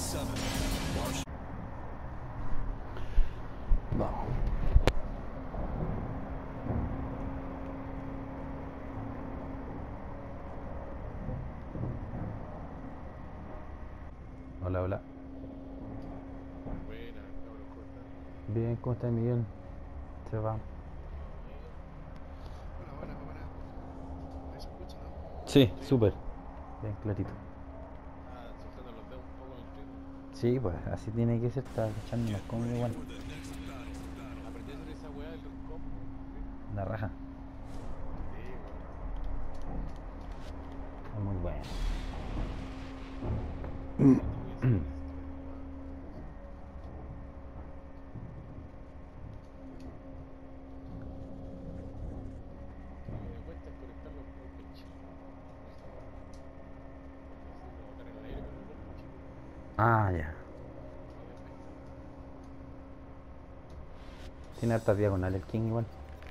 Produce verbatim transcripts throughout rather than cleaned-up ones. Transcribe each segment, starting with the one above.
Vamos. Hola, hola. Buena, cabrón, ¿cómo estás? Bien, ¿cómo está Miguel? Se va. Buena, buena, buena. Ahí se escucha, ¿no? Sí, Sí. súper. Bien clarito. Está soltando los dedos un poco en el ritmo. Sí, pues así tiene que ser, está echando más cómodo igual. Aprendí a hacer esa weá del combo, ¿sí? La raja. Sí, weón. Es muy bueno. ¿Cuánto voy a sacar stream para eso? Lo que me cuesta es conectar los autos chicos. Esa weá. Porque así trabajar en el aire con el auto chico Ah, ya. medio penca. Tiene hartas diagonales el King igual.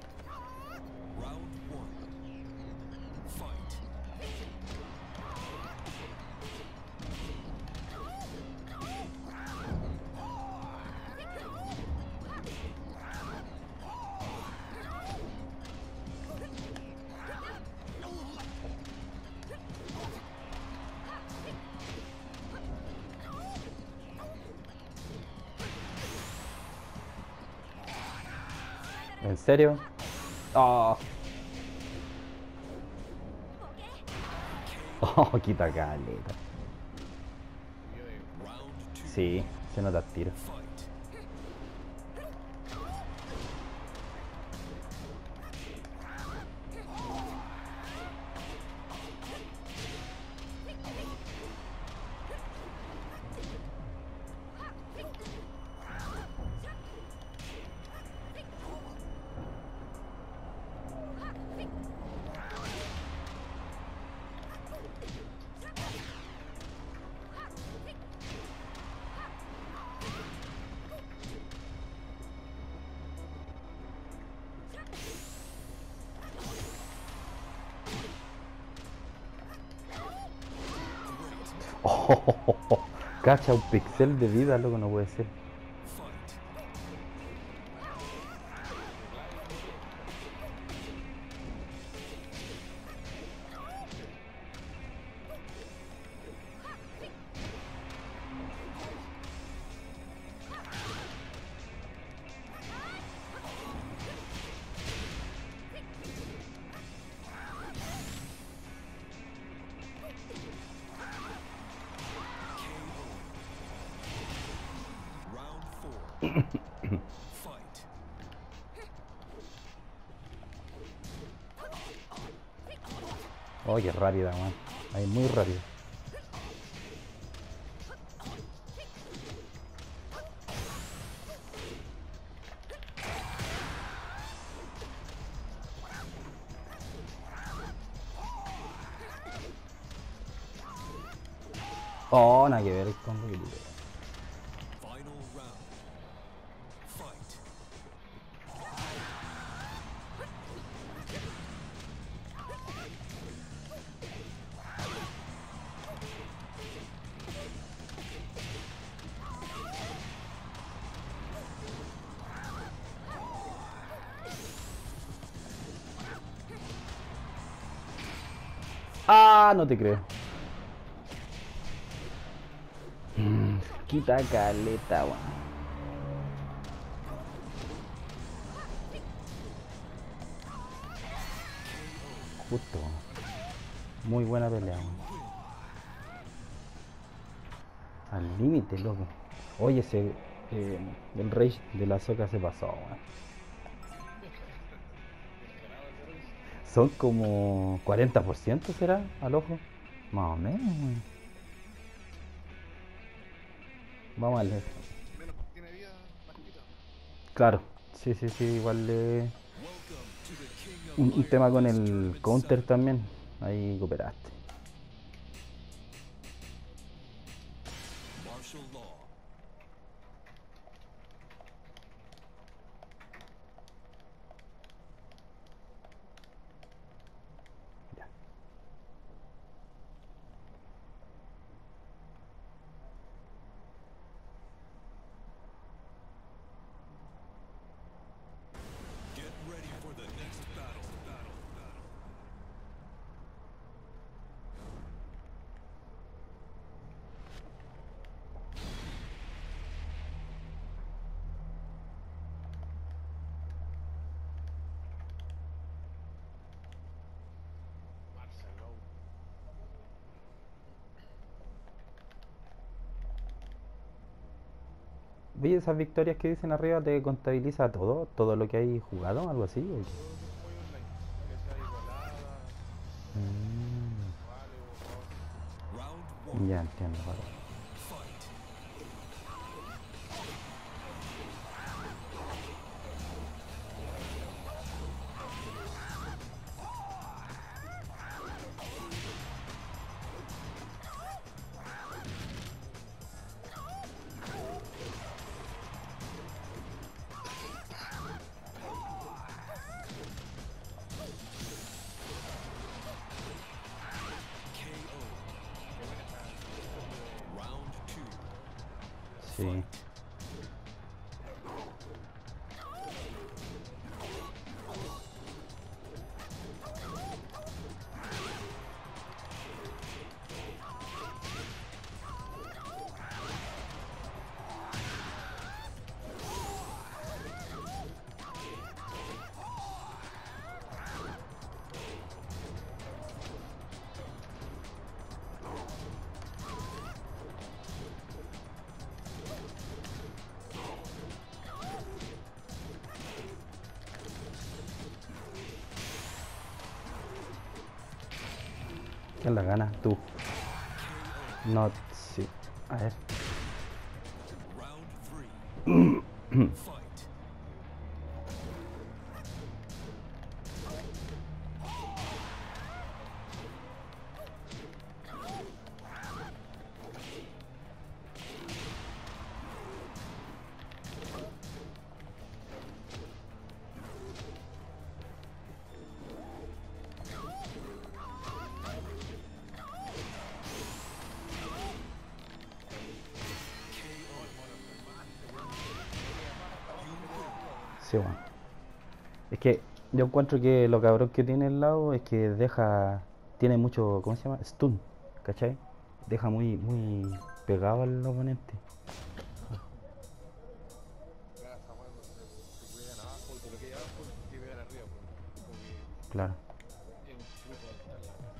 ¿En serio? Oh, oh, quita caleta. Subió de una. Sí, se nota el tiro. Oh, cacha, un pixel de vida, loco, no puede ser. De clave le metió. Oh, qué rápida, man. Ahí muy rápido. Oh, nada que ver el combo que tiré. Ah, no te creo. Mm, quita caleta, weón. Justo. Muy buena pelea, weón. Al límite, loco. Oye, ese. Eh, el Rage de la Soca se pasó, weón. Descarado ese Rage. Son como cuarenta por ciento, ¿será? Al ojo. Más o menos, weón. Vamos a leer. Menos tiene vida bajita. Claro. Sí, sí, sí. Igual le. Un, un tema con el counter también. Ahí cooperaste. Ya. Oye, esas victorias que dicen arriba te contabiliza todo, todo lo que hay jugado, algo así. ¿O qué? Todo lo que es muy online, que sea igualada, individuales o jugador. Mm, ya entiendo, vale. Qué buena esa, ese tipo de, Sí. ¿Quién la gana? Tú. No, sí. A ver. oh, el mono enfermazo, ese weón pelea más hasta abajo que de arriba, weón. Sí, bueno. Es que yo encuentro que lo cabrón que tiene el lado es que deja. Tiene mucho. ¿Cómo se llama? Stun. ¿Cachai? Deja muy, muy pegado al oponente. Gana esa weá donde te pegan abajo y te lo quedas abajo y te pegan arriba, pues. Como que Claro. es un truco mental la weá.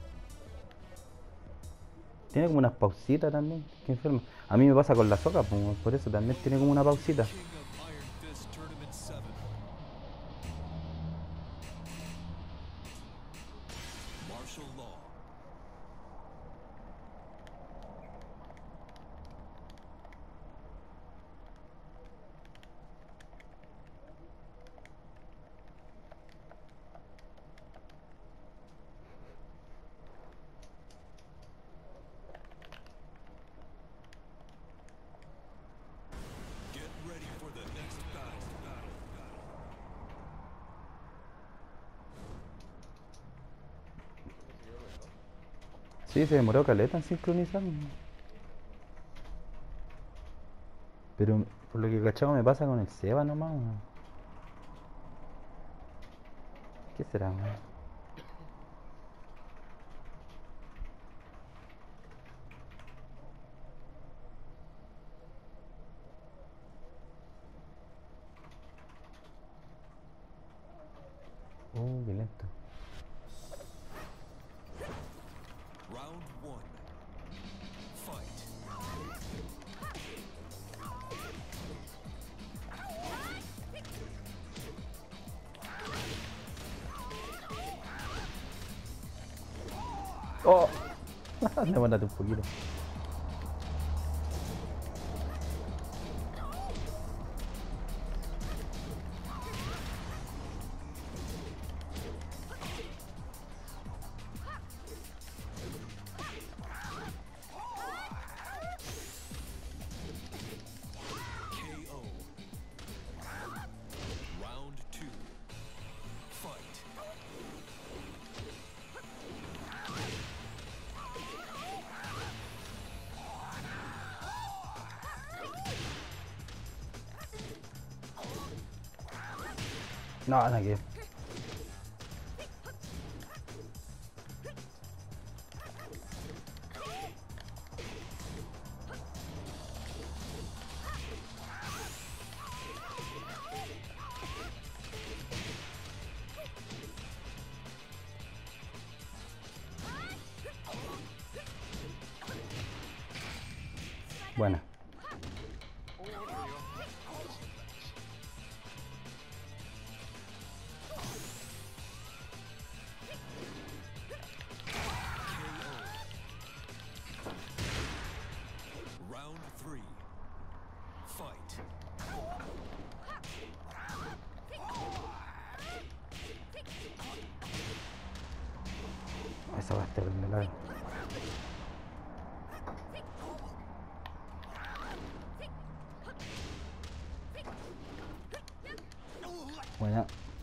Tiene como unas pausitas también. Qué enfermo. A mí me pasa con la soca, pues, por eso también tiene como una pausita. Creo que se quedó pegado. Sí, se demoró caleta en sincronizar. Pero por lo que cachado me pasa con el Seba nomás. weón. ¿Qué será, weón? Uh, qué lento. Oh, demórate un poquito. No, nada que. Buena. Uh, otro llegó. esa va a estar en el aire. Buena.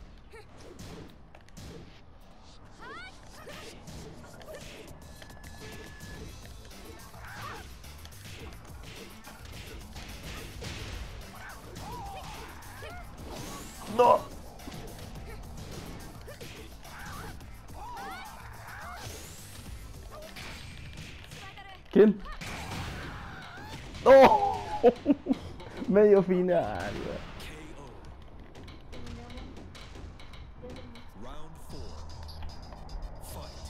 No. ¿Quién? ¡Oh! Medio final. Round four. Fight.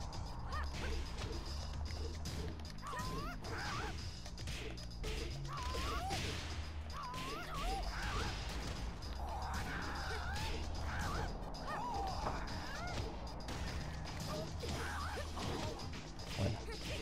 Bueno.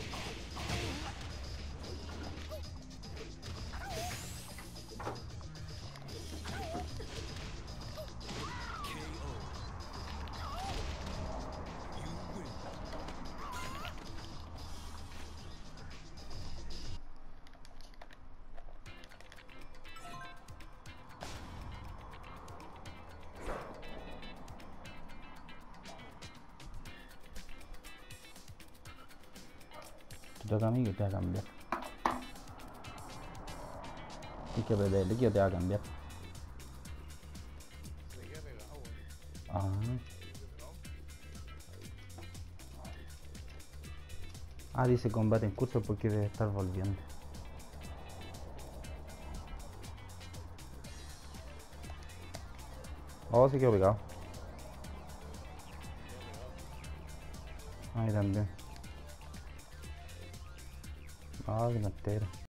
Te toca a mí que te va a cambiar. Tienes que apretar el líquido, te va a cambiar. Se le queda pegado, weón. Ah. Ah, dice combate en curso porque debe estar volviendo. Oh, se quedó pegado. Ahí también. Ah, que no entero.